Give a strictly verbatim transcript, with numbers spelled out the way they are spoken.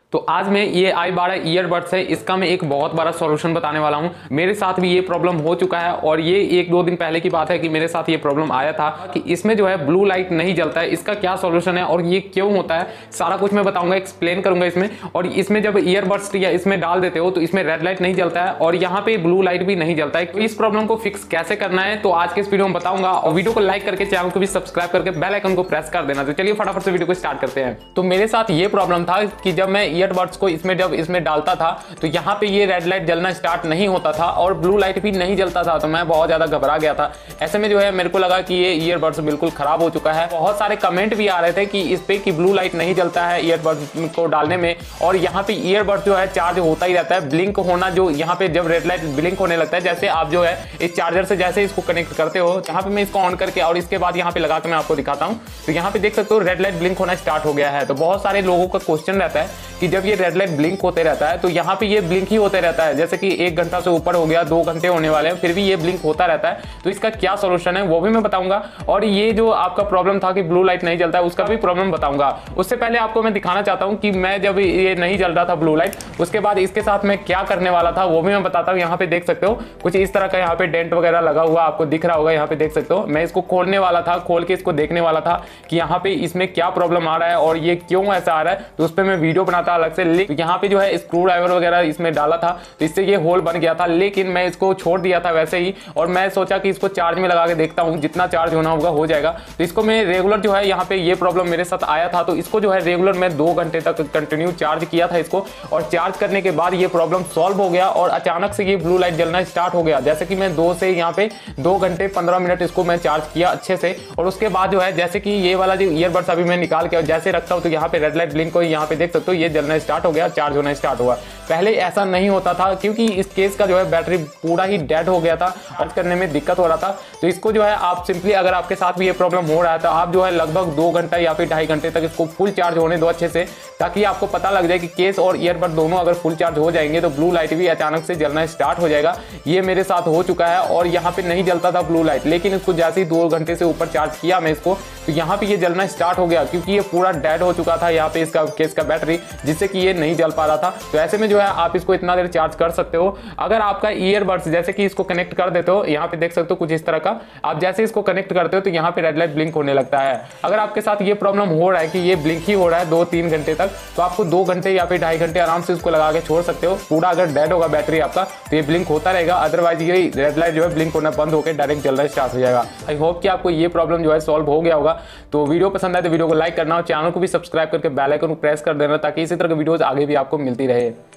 तो आज मैं ये आई बारह ईयरबड्स है, इसका मैं एक बहुत बड़ा सॉल्यूशन बताने वाला हूँ। मेरे साथ भी ये प्रॉब्लम हो चुका है और ये एक दो दिन पहले की बात है कि मेरे साथ ये प्रॉब्लम आया था कि इसमें जो है ब्लू लाइट नहीं जलता है। इसका क्या सॉल्यूशन है और ये क्यों होता है, सारा कुछ मैं बताऊंगा, एक्सप्लेन करूंगा इसमें। और इसमें जब ईयरबड्स या इसमें डाल देते हो तो इसमें रेड लाइट नहीं जलता है और यहाँ पे ब्लू लाइट भी नहीं जलता है। तो इस प्रॉब्लम को फिक्स कैसे करना है तो आज के इस वीडियो में बताऊंगा। और वीडियो को लाइक करके चैनल को भी सब्सक्राइब करके बेल आइकन को प्रेस कर देना। तो चलिए फटाफट से वीडियो को स्टार्ट करते हैं। तो मेरे साथ ये प्रॉब्लम था कि जब मैं ईयरबड्स को इसमें जब इसमें डालता था तो यहाँ पे ये रेड लाइट जलना स्टार्ट नहीं होता था और ब्लू लाइट भी नहीं जलता था। तो मैं बहुत ज्यादा घबरा गया था। ऐसे में जो है मेरे को लगा कि ये ईयरबड्स बिल्कुल खराब हो चुका है। बहुत सारे कमेंट भी आ रहे थे कि इस पे कि ब्लू लाइट नहीं जलता है ईयरबड्स को डालने में और यहाँ पे ईयरबड्स जो है चार्ज होता ही रहता है। ब्लिंक होना जो यहाँ पे जब रेड लाइट ब्लिंक होने लगता है, जैसे आप जो है इस चार्जर से जैसे इसको कनेक्ट करते हो, यहाँ पे मैं इसको ऑन करके और इसके बाद यहाँ पे लगा के मैं आपको दिखाता हूँ। तो यहाँ पे देख सकते हो रेड लाइट ब्लिंक होना स्टार्ट हो गया है। तो बहुत सारे लोगों का क्वेश्चन रहता है कि जब ये रेड लाइट ब्लिंक होते रहता है तो यहाँ पे ये ब्लिंक ही होते रहता है, जैसे कि एक घंटा से ऊपर हो गया, दो घंटे होने वाले हैं, फिर भी ये ब्लिंक होता रहता है। तो इसका क्या सॉल्यूशन है वो भी मैं बताऊंगा। और ये जो आपका प्रॉब्लम था कि ब्लू लाइट नहीं जलता है, उसका भी प्रॉब्लम बताऊंगा। उससे पहले आपको मैं दिखाना चाहता हूँ कि मैं जब ये नहीं जल रहा था ब्लू लाइट, उसके बाद इसके साथ मैं क्या करने वाला था वो भी मैं बताता हूँ। यहाँ पे देख सकते हो कुछ इस तरह का यहाँ पे डेंट वगैरह लगा हुआ आपको दिख रहा होगा। यहाँ पे देख सकते हो मैं इसको खोलने वाला था, खोल के इसको देखने वाला था कि यहाँ पे इसमें क्या प्रॉब्लम आ रहा है और ये क्यों ऐसा आ रहा है। तो उस पर मैं वीडियो बनाता अलग से। लेकिन यहाँ पे जो है स्क्रू ड्राइवर वगैरह इसमें डाला था तो इससे ये होल बन गया था, लेकिन मैं इसको छोड़ दिया था वैसे ही। और मैं सोचा कि इसको चार्ज में लगा के देखता हूँ, जितना चार्ज होना होगा हो जाएगा। तो इसको मैं रेगुलर जो है यहाँ पे ये प्रॉब्लम मेरे साथ आया था तो इसको जो है रेगुलर मैं दो घंटे तक कंटिन्यू चार्ज किया था इसको। और चार्ज करने के बाद ये प्रॉब्लम सॉल्व हो गया और अचानक से ये ब्लू लाइट जलना स्टार्ट हो गया। जैसे कि मैं दो से यहाँ पे दो घंटे पंद्रह मिनट इसको मैं चार्ज किया अच्छे से। और उसके बाद जो है जैसे कि ये वाला जो ईयरबड्स अभी मैं निकाल के जैसे रखता हूँ तो यहाँ पे रेड लाइट ब्लिंक को यहाँ पे देख सकते हो ये जलना स्टार्ट हो गया, चार्ज होना स्टार्ट हुआ। पहले ऐसा नहीं होता था क्योंकि इस केस का जो है बैटरी पूरा ही डेड हो गया था, चार्ज करने में दिक्कत हो रहा था। तो इसको जो है आप सिंपली, अगर आपके साथ भी ये प्रॉब्लम हो रहा है तो आप जो है लगभग दो घंटा या फिर ढाई घंटे तक इसको फुल चार्ज होने दो अच्छे से, ताकि आपको पता लग जाए कि केस और ईयरबड दोनों अगर फुल चार्ज हो जाएंगे तो ब्लू लाइट भी अचानक से जलना स्टार्ट हो जाएगा। ये मेरे साथ हो चुका है और यहाँ पे नहीं जलता था ब्लू लाइट, लेकिन इसको जैसे ही दो घंटे से ऊपर चार्ज किया मैं इसको तो यहाँ पे ये जलना स्टार्ट हो गया क्योंकि ये पूरा डेड हो चुका था यहाँ पे इसका केस का बैटरी, जिससे कि ये नहीं जल पा रहा था। तो ऐसे में जो है आप इसको इतना देर चार्ज कर सकते हो। अगर आपका ईयरबड्स जैसे कि इसको कनेक्ट कर देते हो, यहाँ पे देख सकते हो कुछ इस तरह का, आप जैसे इसको कनेक्ट करते हो तो यहाँ पे रेड लाइट ब्लिंक होने लगता है। अगर आपके साथ ये प्रॉब्लम हो रहा है कि ये ब्लिंक ही हो रहा है दो तीन घंटे तक, तो आपको दो घंटे या फिर ढाई घंटे आराम से इसको लगा के छोड़ सकते हो। पूरा अगर डेड होगा बैटरी आपका तो ये ब्लिंक होता रहेगा, अदरवाइज ये रेड लाइट जो है ब्लिंक होना बंद होकर डायरेक्ट जलना स्टार्ट हो जाएगा। आई होप कि आपको ये प्रॉब्लम जो है सॉल्व हो गया होगा। तो वीडियो पसंद आए तो वीडियो को लाइक करना और चैनल को भी सब्सक्राइब करके बेल आइकन को प्रेस कर देना ताकि इसी तरह की वीडियोस आगे भी आपको मिलती रहे।